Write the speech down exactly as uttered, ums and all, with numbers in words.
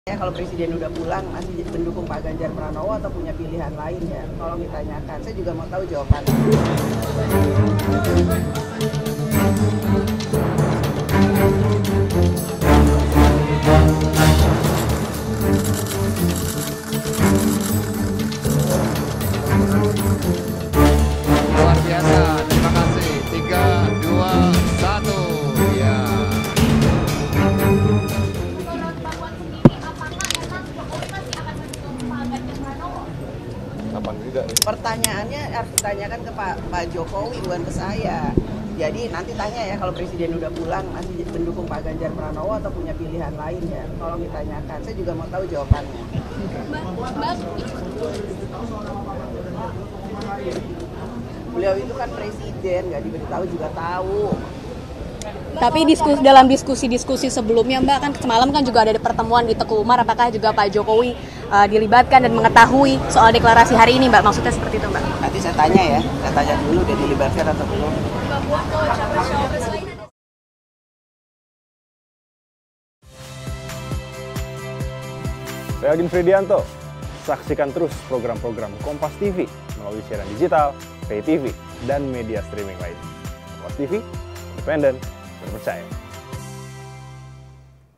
Ya, kalau Presiden udah pulang masih mendukung Pak Ganjar Pranowo atau punya pilihan lain ya? Tolong ditanyakan. Saya juga mau tahu jawabannya. Luar biasa, terima kasih. Tiga, dua, satu. Ya. Menurut Mbak Puan sendiri, apakah emang Jokowi masih akan mendukung Pak Ganjar Pranowo? Kapan tidak? Pertanyaannya harus ditanyakan ke Pak, Pak Jokowi, bukan ke saya. Jadi nanti tanya ya, kalau Presiden udah pulang masih mendukung Pak Ganjar Pranowo atau punya pilihan lain ya? Tolong ditanyakan. Saya juga mau tahu jawabannya. Mbak, Mbak, Beliau itu kan presiden, nggak diberitahu juga tahu. Tapi diskus, dalam diskusi-diskusi sebelumnya Mbak, kan semalam kan juga ada pertemuan di Teguh Umar, apakah juga Pak Jokowi uh, dilibatkan dan mengetahui soal deklarasi hari ini Mbak? Maksudnya seperti itu Mbak? Nanti saya tanya ya, saya tanya dulu udah dilibatkan atau belum. Mbak Puan kalau capres-capres lain ada. Saya Aldin Fridianto. Saksikan terus program-program Kompas T V melalui siaran digital, pay T V, dan media streaming lain. Kompas T V, independen, terpercaya.